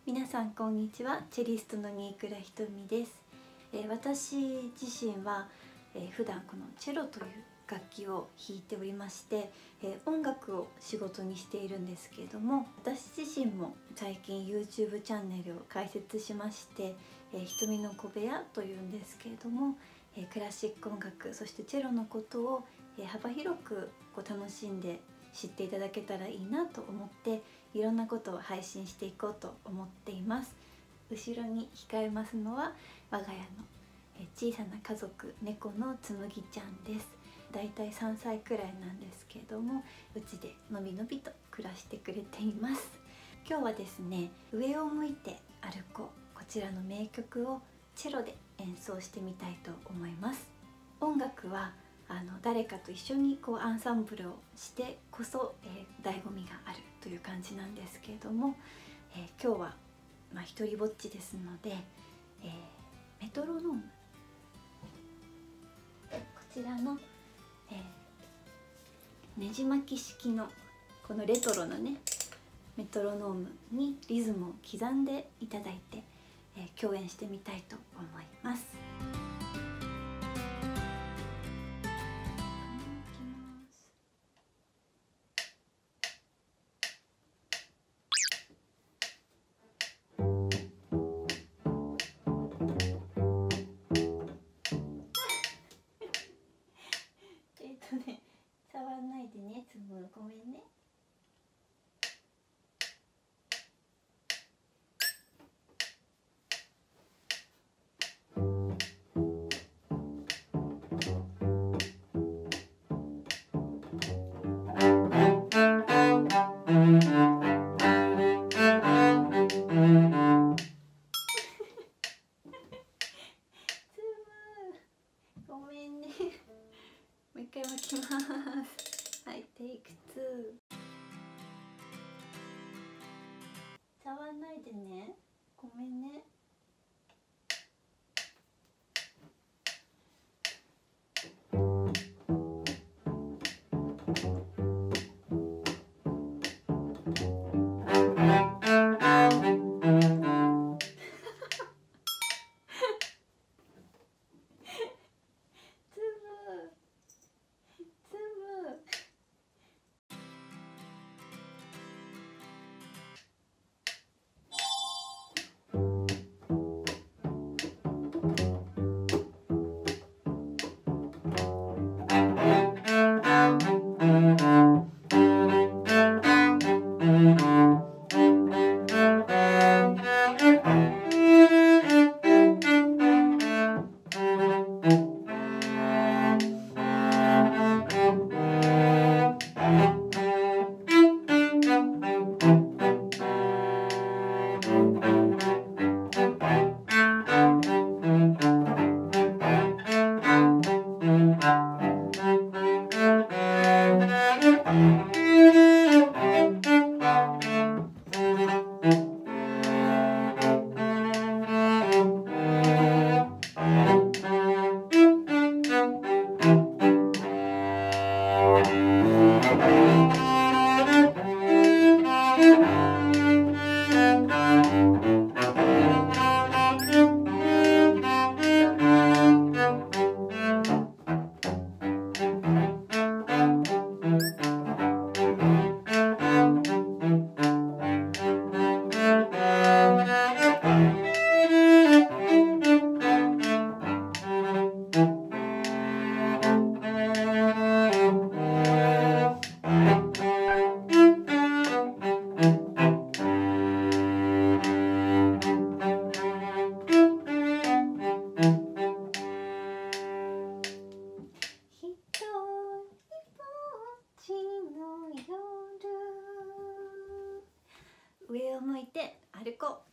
皆さんこんにちは。チェリストの新倉ひとみです。私自身は、普段このチェロという楽器を弾いておりまして、音楽を仕事にしているんですけれども、私自身も最近 YouTube チャンネルを開設しまして、ひとみの小部屋というんですけれども、クラシック音楽そしてチェロのことを幅広く楽しんで知っていただけたらいいなと思って、いろんなことを配信していこうと思っています。後ろに控えますのは我が家の小さな家族猫のつむぎちゃんです。だいたい3歳くらいなんですけれども、うちでのびのびと暮らしてくれています。今日はですね、上を向いて歩こう、こちらの名曲をチェロで演奏してみたいと思います。音楽は誰かと一緒にアンサンブルをしてこそ、醍醐味があるという感じなんですけれども、今日は一人ぼっちですので、メトロノーム、こちらの、ねじ巻き式のこのレトロなねメトロノームにリズムを刻んでいただいて、共演してみたいと思います。触らないでね、つむ、ごめんね。ごめんね。もう一回巻きます。はい、テイク2。触んないでね。ごめんね。上を向いて歩こう。